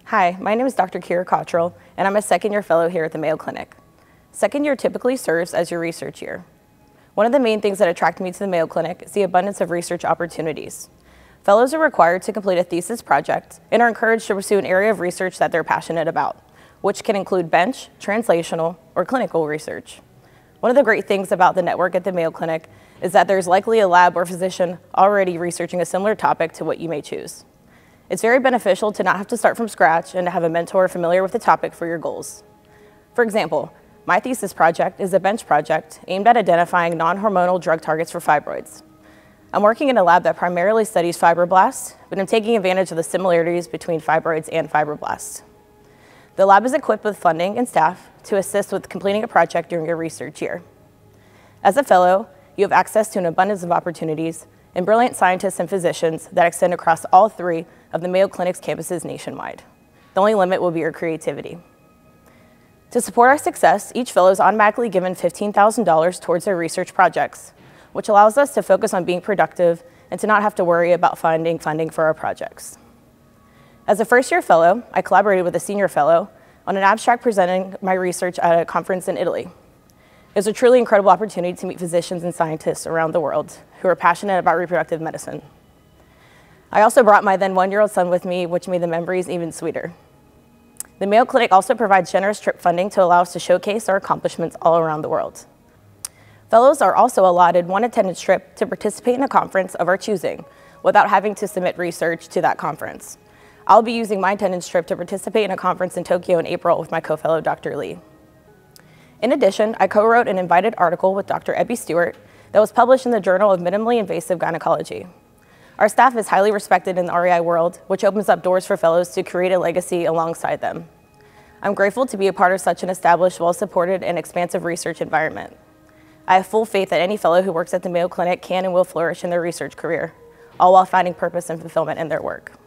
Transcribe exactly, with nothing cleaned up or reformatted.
Hi, my name is Doctor Cyra Cottrell, and I'm a second-year fellow here at the Mayo Clinic. Second year typically serves as your research year. One of the main things that attracted me to the Mayo Clinic is the abundance of research opportunities. Fellows are required to complete a thesis project and are encouraged to pursue an area of research that they're passionate about, which can include bench, translational, or clinical research. One of the great things about the network at the Mayo Clinic is that there's likely a lab or physician already researching a similar topic to what you may choose. It's very beneficial to not have to start from scratch and to have a mentor familiar with the topic for your goals. For example, my thesis project is a bench project aimed at identifying non-hormonal drug targets for fibroids. I'm working in a lab that primarily studies fibroblasts, but I'm taking advantage of the similarities between fibroids and fibroblasts. The lab is equipped with funding and staff to assist with completing a project during your research year. As a fellow, you have access to an abundance of opportunities and brilliant scientists and physicians that extend across all three of the Mayo Clinic's campuses nationwide. The only limit will be your creativity. To support our success, each fellow is automatically given fifteen thousand dollars towards their research projects, which allows us to focus on being productive and to not have to worry about finding funding for our projects. As a first-year fellow, I collaborated with a senior fellow on an abstract presenting my research at a conference in Italy. It was a truly incredible opportunity to meet physicians and scientists around the world who are passionate about reproductive medicine. I also brought my then one-year-old son with me, which made the memories even sweeter. The Mayo Clinic also provides generous trip funding to allow us to showcase our accomplishments all around the world. Fellows are also allotted one attendance trip to participate in a conference of our choosing without having to submit research to that conference. I'll be using my attendance trip to participate in a conference in Tokyo in April with my co-fellow, Doctor Lee. In addition, I co-wrote an invited article with Doctor Ebby Stewart that was published in the Journal of Minimally Invasive Gynecology. Our staff is highly respected in the R E I world, which opens up doors for fellows to create a legacy alongside them. I'm grateful to be a part of such an established, well-supported, and expansive research environment. I have full faith that any fellow who works at the Mayo Clinic can and will flourish in their research career, all while finding purpose and fulfillment in their work.